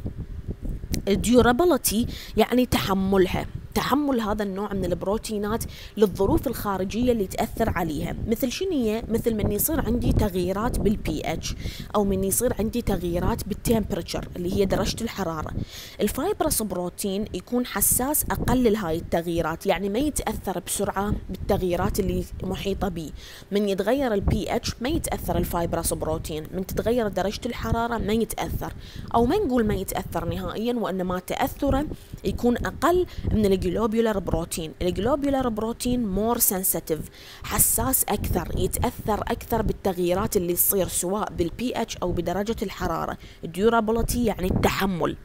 durability يعني تحملها، تحمل هذا النوع من البروتينات للظروف الخارجية اللي تأثر عليها. مثل شنية؟ مثل من يصير عندي تغييرات بالبي اتش، أو من يصير عندي تغييرات بالتمبرتشر اللي هي درجة الحرارة. الفايبرس بروتين يكون حساس أقل لهاي التغييرات، يعني ما يتأثر بسرعة بالتغييرات اللي محيطة به. من يتغير البي اتش ما يتأثر الفايبرس بروتين، من تتغير درجة الحرارة ما يتأثر، أو ما نقول ما يتأثر نهائيا، وإنما تأثره يكون أقل من الجلوبيولار بروتين. الجلوبيولار بروتين مور سنسيتيف، حساس أكثر، يتأثر أكثر بالتغييرات اللي تصير سواء بالبي اتش أو بدرجة الحرارة. durability يعني التحمل.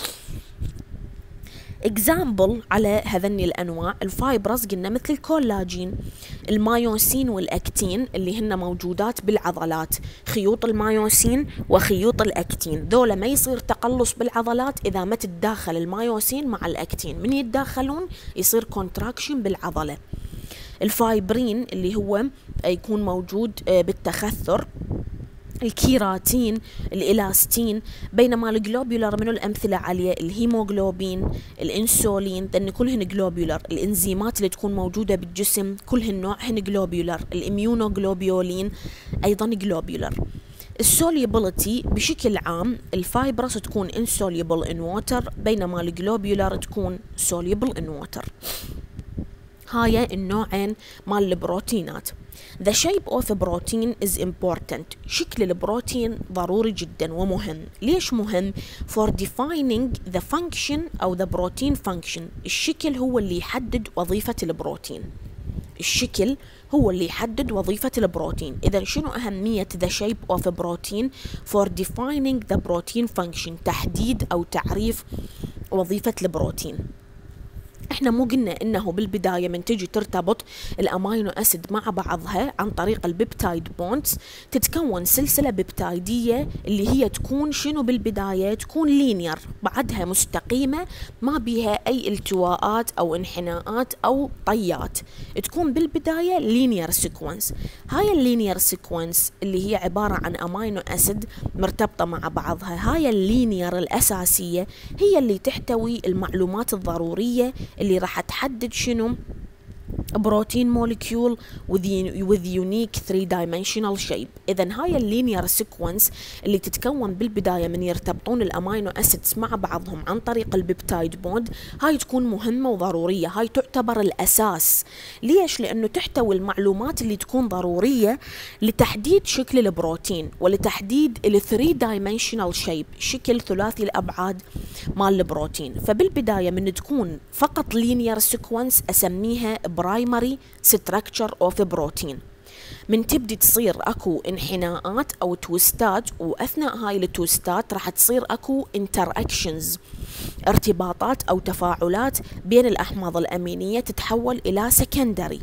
اكزامبل على هذني الأنواع الفايبرز قلنا مثل الكولاجين، المايوسين والأكتين اللي هن موجودات بالعضلات، خيوط المايوسين وخيوط الأكتين، ذولا ما يصير تقلص بالعضلات إذا ما تتداخل المايوسين مع الأكتين، من يتداخلون يصير كونتراكشن بالعضلة. الفايبرين اللي هو يكون موجود بالتخثر، الكيراتين، الإلاستين. بينما الجلوبيولار منه الأمثلة عليه الهيموغلوبين، الإنسولين، لأن كلهن جلوبيولار. الإنزيمات اللي تكون موجودة بالجسم كلهن نوعهن جلوبيولار. الإميونوغلوبيولين أيضا جلوبيولار. السوليبيليتي بشكل عام الفايبرس تكون insoluble in water، بينما الجلوبيولار تكون soluble in water. هاي النوعين مال البروتينات. The shape of a protein is important. شكل البروتين ضروري جدا ومهم. ليش مهم؟ For defining the function أو the protein function. الشكل هو اللي يحدد وظيفة البروتين. الشكل هو اللي يحدد وظيفة البروتين. إذا شنو أهمية the shape of a protein؟ For defining the protein function، تحديد أو تعريف وظيفة البروتين. احنا مو قلنا انه بالبداية من تجي ترتبط الامينو اسيد مع بعضها عن طريق البيبتايد بوندز، تتكون سلسلة بيبتايدية اللي هي تكون شنو بالبداية؟ تكون لينير، بعدها مستقيمة، ما بيها اي التواءات او انحناءات او طيات، تكون بالبداية لينير سيكونس. هاي اللينير سيكونس اللي هي عبارة عن امينو اسيد مرتبطة مع بعضها، هاي اللينير الاساسية هي اللي تحتوي المعلومات الضرورية اللي راح تحدد شنو بروتين موليكيول with unique 3-dimensional shape. إذن هاي اللينير سيكونس اللي تتكون بالبداية من يرتبطون الأمينو أسيدز مع بعضهم عن طريق البيبتايد بوند، هاي تكون مهمة وضرورية، هاي تعتبر الأساس. ليش؟ لأنه تحتوي المعلومات اللي تكون ضرورية لتحديد شكل البروتين ولتحديد ال 3-dimensional shape، شكل ثلاثي الأبعاد مال البروتين. فبالبداية من تكون فقط linear sequence أسميها primary structure of a protein. من تبدي تصير اكو انحناءات او تويستات، واثناء هاي التويستات راح تصير اكو انتراكشنز، ارتباطات او تفاعلات بين الاحماض الامينيه تتحول الى سكندري،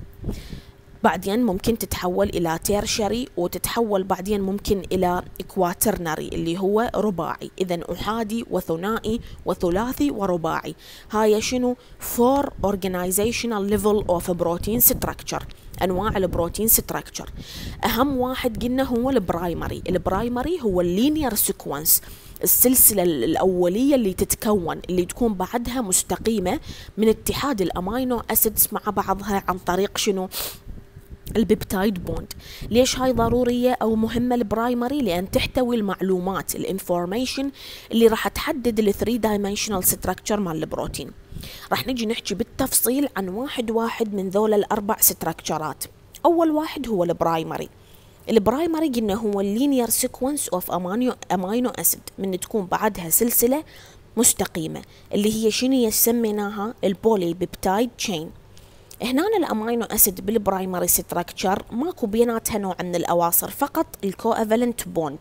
بعدين ممكن تتحول الى تيرشري، وتتحول بعدين ممكن الى كواترنري اللي هو رباعي. اذا احادي وثنائي وثلاثي ورباعي. هاي شنو؟ 4 organizational level of protein structure، انواع البروتين ستراكشر. اهم واحد قلنا هو البرايمري. البرايمري هو اللينير سيكونس، السلسلة الأولية اللي تتكون، اللي تكون بعدها مستقيمة من اتحاد الأمينو أسيدز مع بعضها عن طريق شنو؟ البيبتايد بوند. ليش هاي ضرورية أو مهمة البرايمري؟ لأن تحتوي المعلومات الانفورميشن اللي راح تحدد الثري دايمنشنال ستراكشر مال البروتين. راح نجي نحكي بالتفصيل عن واحد من ذول الأربع ستراكشرات. أول واحد هو البرايمري. البرايمري قلنا هو اللينير سيكونس اوف امينو اسيد، من تكون بعدها سلسلة مستقيمة اللي هي شنو سميناها؟ البولي بيبتايد تشين. هنا الامينو اسيد بالبرايمري ستراكشر ماكو بيناتها نوع من الاواصر، فقط الكوافالنت بوند.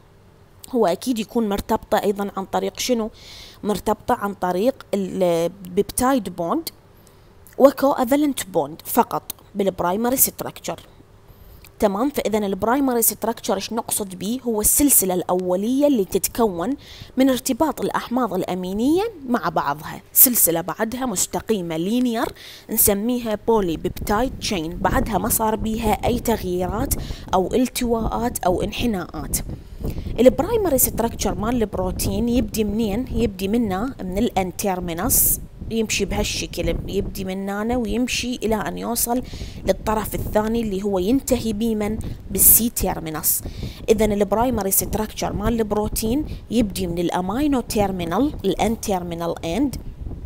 هو اكيد يكون مرتبطة ايضا عن طريق شنو؟ مرتبطة عن طريق البيبتايد بوند وكوافالنت بوند فقط بالبرايمري ستراكشر. تمام. فإذا البرايمري ستراكشر ايش نقصد به؟ هو السلسلة الأولية اللي تتكون من ارتباط الأحماض الأمينية مع بعضها، سلسلة بعدها مستقيمة لينير نسميها بولي بيبتايد تشين، بعدها ما صار بيها أي تغييرات أو التواءات أو انحناءات. البرايمري ستراكشر مال البروتين يبدي منين؟ يبدي منا من الان تيرمينس، يمشي بهالشكل، يبدي من هنا ويمشي إلى أن يوصل للطرف الثاني اللي هو ينتهي بمن؟ بالسي تيرمينس. إذن البرايمري ستراكشر مال البروتين يبدي من الأمينو تيرمينال، الان تيرمينال اند،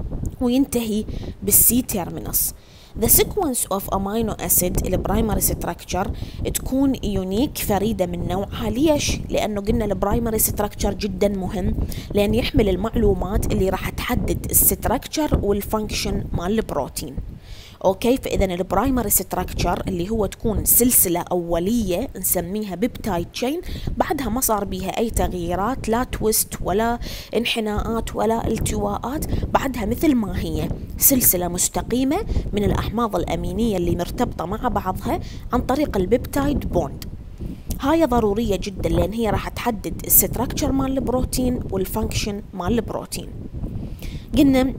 وينتهي بالسي تيرمينس. The sequence of amino acid البرايمري ستراكشر تكون يونيك، فريدة من نوعها. ليش؟ لأنه قلنا البرايمري ستراكشر جدا مهم، لأن يحمل المعلومات اللي راح تحدد الستراكشر والفانكشن مال البروتين. اوكي. فاذا البرايمري ستراكشر اللي هو تكون سلسله اوليه نسميها بيبتايد تشين، بعدها ما صار بيها اي تغييرات، لا تويست ولا انحناءات ولا التواءات، بعدها مثل ما هي سلسله مستقيمه من الاحماض الامينيه اللي مرتبطه مع بعضها عن طريق البيبتايد بوند. هاي ضروريه جدا لان هي راح تحدد الستراكشر مال البروتين والفانكشن مال البروتين. قلنا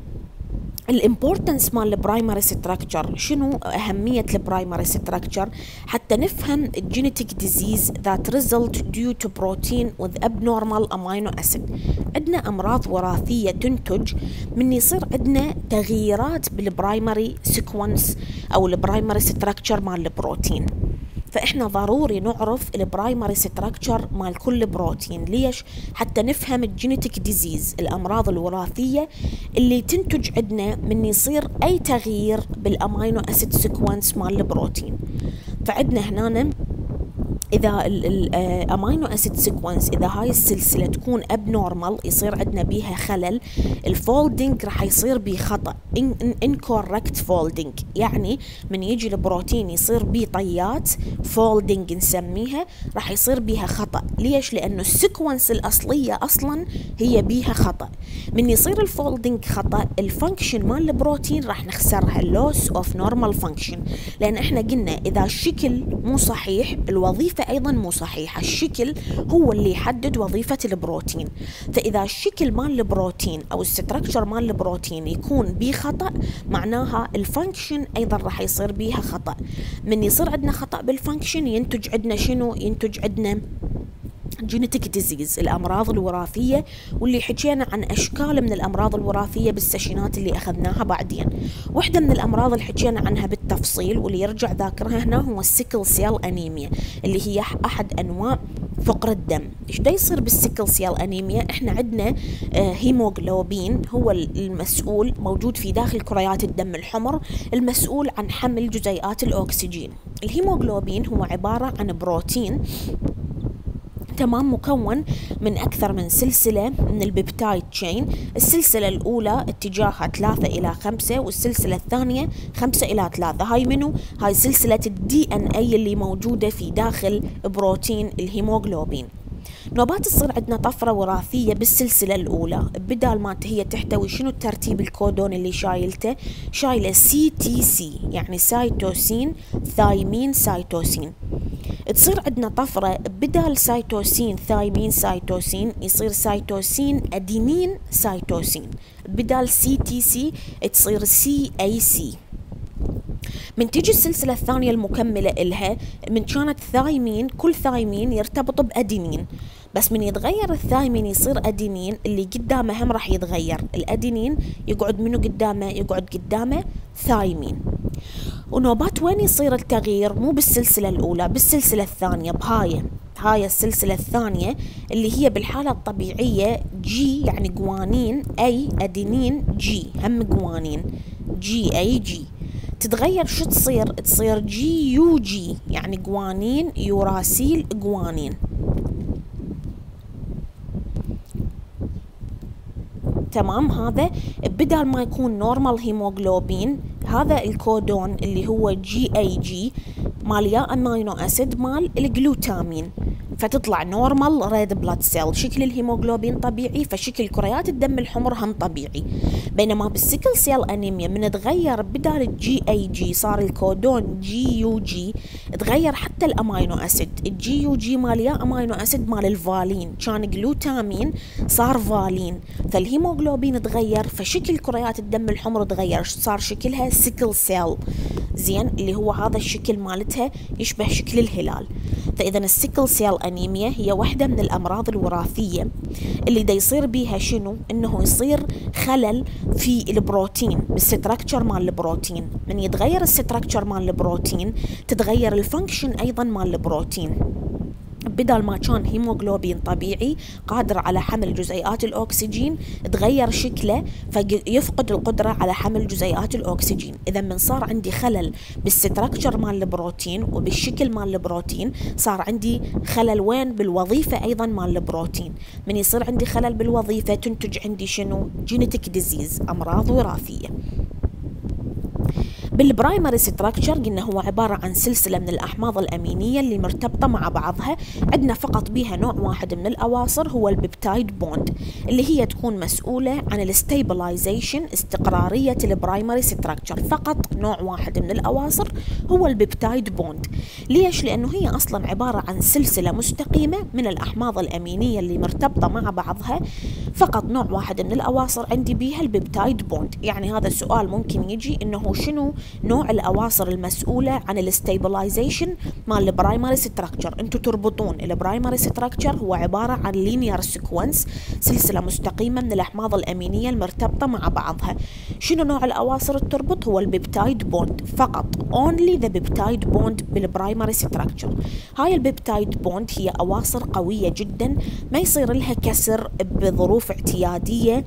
الامبورتنس مال البرايمري ستراكشر، شنو أهمية البرايمري ستراكشر؟ حتى نفهم الجينيتيك ديزيز ذات ريزلت ديو تو بروتين وذ abnormal امينو اسيد. عندنا أمراض وراثية تنتج من يصير عندنا تغييرات بالبرايمري سيكونس أو البرايمري ستراكشر مال البروتين. فإحنا ضروري نعرف البرايمري ستراكشر مال كل بروتين. ليش؟ حتى نفهم الجينيتيك ديزيز، الأمراض الوراثية اللي تنتج عندنا من يصير أي تغيير بالأمينو أسيد سيكونس مال البروتين. فعندنا هنا إذا الأمينو أسيد سيكونس، إذا هاي السلسلة تكون abnormal يصير عندنا بيها خلل، الفولدينج راح يصير بيه خطأ، incorrect folding، يعني من يجي البروتين يصير بيه طيات فولدينج نسميها، راح يصير بيها خطأ. ليش؟ لأنه السيكونس الأصلية أصلا هي بيها خطأ. من يصير الفولدينج خطأ، الفانكشن مال البروتين راح نخسرها، loss of normal function، لأن احنا قلنا إذا الشكل مو صحيح الوظيفة أيضا مو صحيحة. الشكل هو اللي يحدد وظيفة البروتين، فإذا الشكل مال البروتين أو الستركشر مال البروتين يكون بيه خطأ، معناها الفانكشن أيضا راح يصير بيها خطأ. من يصير عندنا خطأ بالفانكشن ينتج عندنا شنو؟ ينتج عندنا جينيتيك ديزيز، الأمراض الوراثية، واللي حكينا عن أشكال من الأمراض الوراثية بالسيشنات اللي أخذناها بعدين. واحدة من الأمراض اللي حكينا عنها بالتفصيل واللي يرجع ذاكرها هنا هو السيكل سيل أنيميا، اللي هي أحد أنواع فقر الدم. إيش دا يصير بالسيكل سيل أنيميا؟ إحنا عندنا هيموغلوبين هو المسؤول، موجود في داخل كريات الدم الحمر، المسؤول عن حمل جزيئات الأكسجين. الهيموغلوبين هو عبارة عن بروتين تمام، مكون من أكثر من سلسلة من البيبتايد تشين. السلسلة الأولى اتجاهها 3 إلى 5، والسلسلة الثانية 5 إلى 3. هاي منو؟ هاي سلسلة الDNA اللي موجودة في داخل بروتين الهيموغلوبين. نوبات تصير عندنا طفرة وراثية بالسلسلة الأولى، بدال ما هي تحتوي شنو الترتيب الكودون اللي شايلته؟ شايلة CTC، يعني سايتوسين ثايمين سايتوسين. تصير عندنا طفرة، بدال سايتوسين ثايمين سايتوسين يصير سايتوسين أدينين سايتوسين، بدال CTC تصير CAC. من تيجي السلسلة الثانية المكملة إلها، من كانت ثايمين، كل ثايمين يرتبط بأدينين، بس من يتغير الثايمين يصير أدينين، اللي قدامه هم راح يتغير. الأدينين يقعد منه قدامه؟ يقعد قدامه ثايمين. ونوبات وين يصير التغيير؟ مو بالسلسلة الأولى، بالسلسلة الثانية، هاي السلسلة الثانية اللي هي بالحالة الطبيعية جي يعني جوانين، أي أدينين، جي هم جوانين، جي أي جي. تتغير شو تصير جي يو جي، يعني جوانين يوراسيل جوانين. تمام. هذا بدل ما يكون نورمال هيموغلوبين، هذا الكودون اللي هو GAG مال يا امينو اسيد مال الجلوتامين، فتطلع نورمال ريد بلاد سيل. شكل الهيموغلوبين طبيعي، فشكل كريات الدم الحمر هم طبيعي. بينما بالسيكل سيل انيميا من تغير بدال GAG صار الكودون GUG، تغير حتى الامينو اسيد. الGUG مال يا امينو اسيد مال الفالين، كان جلوتامين صار فالين، فالهيموغلوبين تغير، فشكل كريات الدم الحمر تغير، صار شكلها سيكل سيل. زين، اللي هو هذا الشكل مالتها يشبه شكل الهلال. فإذا السيكل سيل أنيميا هي واحدة من الأمراض الوراثية اللي دا يصير بيها شنو؟ إنه يصير خلل في البروتين، بالستركتشر مال البروتين. من يتغير الستركتشر مال البروتين تتغير الفانكشن أيضا مال البروتين. بدل ما كان هيموغلوبين طبيعي قادر على حمل جزيئات الأكسجين، تغير شكله فيفقد القدرة على حمل جزيئات الأكسجين. إذا من صار عندي خلل بالستركتشر مال البروتين وبالشكل مال البروتين، صار عندي خلل وين؟ بالوظيفة أيضا مال البروتين. من يصير عندي خلل بالوظيفة تنتج عندي شنو؟ جينيتيك ديزيز، أمراض وراثية. بالبرايمري ستراكشر قلنا هو عبارة عن سلسلة من الأحماض الأمينية اللي مرتبطة مع بعضها، عندنا فقط بها نوع واحد من الأواصر هو البيبتايد بوند، اللي هي تكون مسؤولة عن الاستيبلايزيشن، استقرارية البرايمري ستراكشر. فقط نوع واحد من الأواصر هو البيبتايد بوند. ليش؟ لأنه هي أصلا عبارة عن سلسلة مستقيمة من الأحماض الأمينية اللي مرتبطة مع بعضها، فقط نوع واحد من الأواصر عندي بيها البيبتايد بوند. يعني هذا السؤال ممكن يجي إنه شنو نوع الأواصر المسؤولة عن الاستيبلايزيشن مال البرايمري ستراكشر. انتو تربطون البرايمري ستراكشر هو عبارة عن لينير سيكونس، سلسلة مستقيمة من الأحماض الأمينية المرتبطة مع بعضها. شنو نوع الأواصر التربط؟ هو البيبتايد بوند فقط، only the peptide bond بالبرايمري ستراكشر. هاي البيبتايد بوند هي أواصر قوية جدا، ما يصير لها كسر بظروف اعتيادية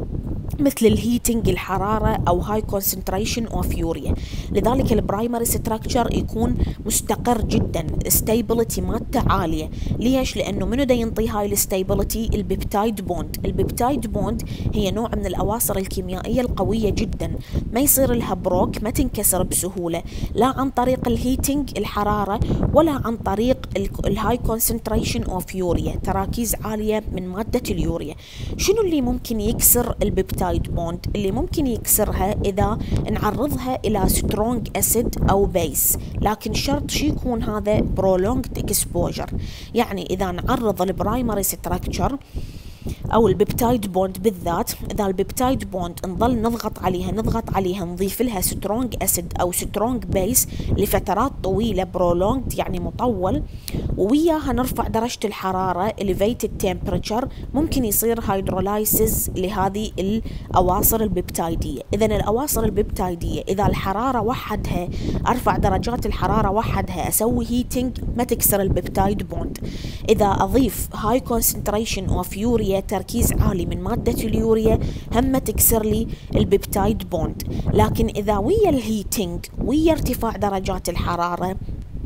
مثل الهيتنج، الحرارة، أو هاي كونسنتريشن أوف يوريا. لذلك البرايمري ستراكشر يكون مستقر جدا، ستيبلتي مالته عالية. ليش؟ لأنه منو دا ينطي هاي الستيبلتي؟ البيبتايد بوند. البيبتايد بوند هي نوع من الأواصر الكيميائية القوية جدا، ما يصير لها بروك، ما تنكسر بسهولة، لا عن طريق الهيتنج الحرارة، ولا عن طريق الهاي كونسنتريشن أوف يوريا، تراكيز عالية من مادة اليوريا. شنو اللي ممكن يكسر البيبتايد بوند؟ اللي ممكن يكسرها إذا نعرضها إلى سترونج أسيد أو بيس، لكن شرط شي يكون هذا prolonged exposure. يعني إذا نعرض البرايمري ستراكشر أو البيبتايد بوند بالذات، إذا البيبتايد بوند نظل نضغط عليها نضيف لها سترونج أسيد أو سترونج بيس لفترات طويلة، prolonged يعني مطول، ووياها نرفع درجة الحرارة elevated temperature، ممكن يصير هيدرولايسيس لهذه الأواصر البيبتايدية. إذا الأواصر البيبتايدية إذا الحرارة وحدها، أرفع درجات الحرارة وحدها، أسوي هيتنج، ما تكسر البيبتايد بوند. إذا أضيف هاي كونسنتريشن أوف يوريا، تركيز عالي من مادة اليوريا، هم تكسر لي البيبتايد بوند. لكن إذا ويا الهيتنج، ويا ارتفاع درجات الحرارة،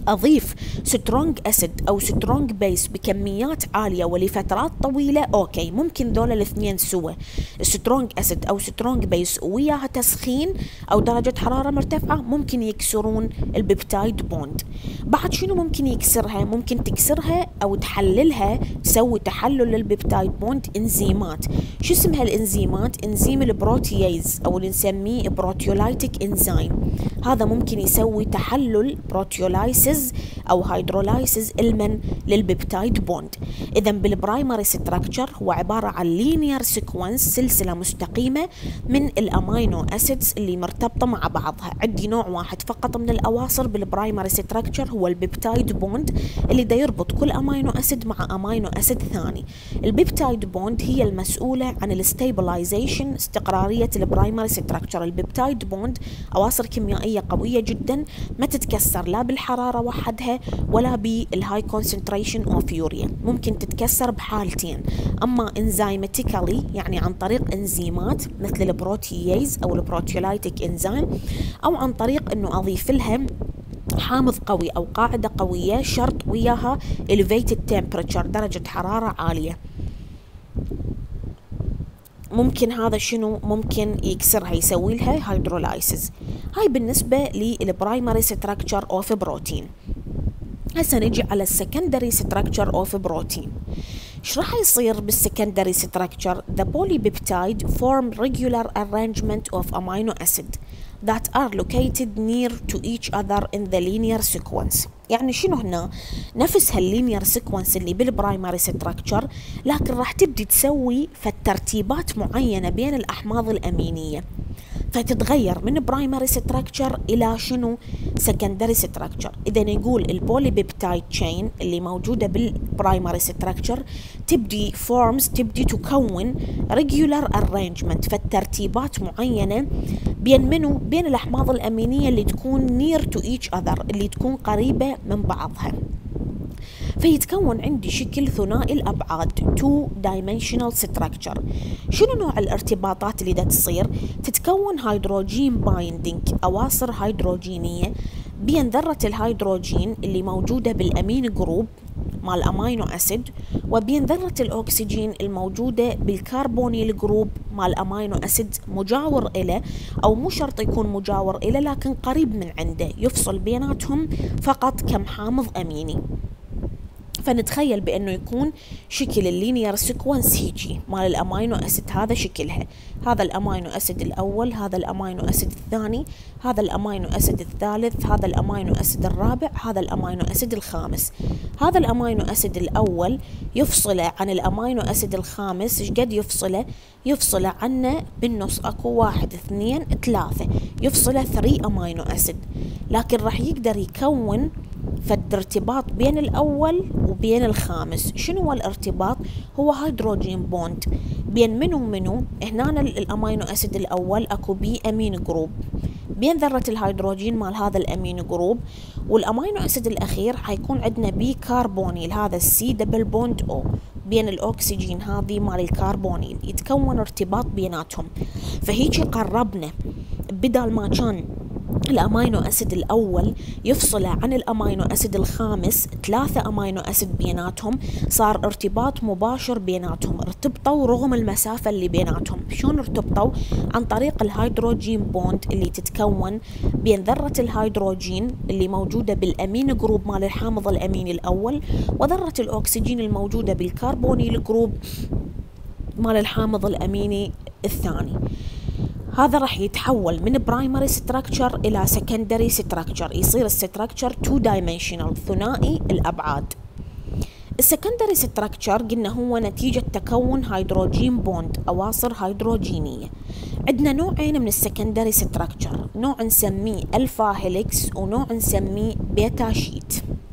أضيف سترونج أسيد أو سترونج بيس بكميات عالية ولفترات طويلة، أوكي ممكن ذولا الاثنين سوا، سترونج أسيد أو سترونج بيس وياها تسخين أو درجة حرارة مرتفعة، ممكن يكسرون البيبتايد بوند. بعد شنو ممكن يكسرها؟ ممكن تكسرها أو تحللها، تسوي تحلل للبيبتايد بوند إنزيمات. شو اسمها الإنزيمات؟ إنزيم البروتييز أو اللي نسميه بروتيولايتيك إنزيم، هذا ممكن يسوي تحلل بروتيولايسز أو هيدرولايسز المن للبيبتايد بوند. إذا بالبرايمري ستراكشر هو عبارة عن لينير سيكونس، سلسلة مستقيمة من الأمينو أسيدز اللي مرتبطة مع بعضها. عندي نوع واحد فقط من الأواصر بالبرايمري ستراكشر هو البيبتايد بوند، اللي دا يربط كل أمينو أسيد مع أمينو أسيد ثاني. البيبتايد بوند هي المسؤولة عن الستيبلايزيشن، استقرارية البرايمري ستراكشر. البيبتايد بوند أواصر كيميائية قوية جدا، ما تتكسر لا بالحرارة وحدها ولا بالهاي كونسنتريشن اوف يوريا، ممكن تتكسر بحالتين، اما انزيماتيكالي يعني عن طريق انزيمات مثل البروتييز او البروتيولايتيك انزيم، او عن طريق انه اضيف لها حامض قوي او قاعدة قوية، شرط وياها elevated temperature درجة حرارة عالية. ممكن هذا شنو ممكن يكسرها، يسوي لها هيدرولايسز. هاي بالنسبة للبرايمري ستراكشر اوف بروتين. هسه نجي على السكندري ستراكشر اوف بروتين. ايش راح يصير بالسكندري ستراكشر؟ The polypeptide form regular arrangement of amino acid that are located near to each other in the linear sequence. يعني شنو هنا؟ نفس هاللينير سيكونس اللي بالبرايمري ستراكشر، لكن راح تبدي تسوي ترتيبات معينة بين الأحماض الأمينية، فتتغير من برايمري ستراكشر إلى شنو؟ سكندري ستراكشر. إذا نقول البوليبيبتايد تشين اللي موجودة بالبرايمري ستراكشر تبدي تكون regular arrangement، فالترتيبات معينة بين منو؟ بين الأحماض الأمينية اللي تكون near to each other، اللي تكون قريبة من بعضها، فيتكون عندي شكل ثنائي الأبعاد 2 dimensional structure. شنو نوع الارتباطات اللي دا تصير؟ تتكون هيدروجين بايندينج، أواصر هيدروجينية بين ذرة الهيدروجين اللي موجودة بالأمين جروب مال أمينو أسيد، وبين ذرة الأكسجين الموجودة بالكربونيل جروب مال أمينو أسيد مجاور إليه، أو مو شرط يكون مجاور إليه لكن قريب من عنده، يفصل بيناتهم فقط كم حامض أميني. فنتخيل بأنه يكون شكل اللينير سيكونس هيجي مال الأمينو أسيد، هذا شكلها، هذا الأمينو أسيد الأول، هذا الأمينو أسيد الثاني، هذا الأمينو أسيد الثالث، هذا الأمينو أسيد الرابع، هذا الأمينو أسيد الخامس. هذا الأمينو أسيد الأول يفصله عن الأمينو أسيد الخامس، إيش قد يفصله؟ يفصله عنه بالنص، أكو 1 2 3، يفصله 3 أمينو أسيد، لكن راح يقدر يكون فالارتباط بين الأول وبين الخامس. شنو هو الارتباط؟ هو هيدروجين بوند بين منو ومنو؟ هنا الأمينو أسيد الأول أكو بي أمين جروب بين ذرة الهيدروجين مال هذا الأمين جروب، والأمينو أسيد الأخير حيكون عندنا بي كربونيل، هذا السي دبل بوند أو بين الأكسجين هذه مال الكربونيل، يتكون ارتباط بيناتهم. فهيجي قربنا، بدل ما كان الأمينو أسيد الأول يفصل عن الأمينو أسيد الخامس 3 أمينو أسيد بيناتهم، صار ارتباط مباشر بيناتهم، ارتبطوا رغم المسافة اللي بيناتهم. شلون ارتبطوا؟ عن طريق الهيدروجين بوند اللي تتكون بين ذرة الهيدروجين اللي موجودة بالأمين جروب مال الحامض الأميني الأول، وذرة الأكسجين الموجودة بالكربونيل جروب مال الحامض الأميني الثاني. هذا راح يتحول من برايمري ستراكشر إلى سكندري ستراكشر، يصير الستراكشر 2 dimensional ثنائي الأبعاد. السكندري ستراكشر قلنا هو نتيجة تكون هيدروجين بوند، أواصر هيدروجينية. عندنا نوعين من السكندري ستراكشر، نوع نسميه ألفا هيليكس ونوع نسميه بيتا شيت.